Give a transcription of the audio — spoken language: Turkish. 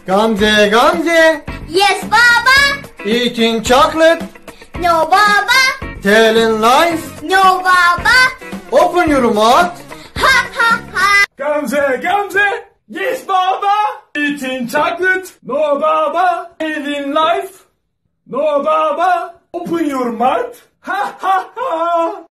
Gamze, Gamze. Yes, Baba. Eating chocolate. No, Baba. Telling lies. No, Baba. Open your mouth. Ha, ha, ha. Gamze, Gamze. Yes, Baba. Eating chocolate. No, Baba. Living life. No, Baba. Open your mouth. Ha, ha, ha.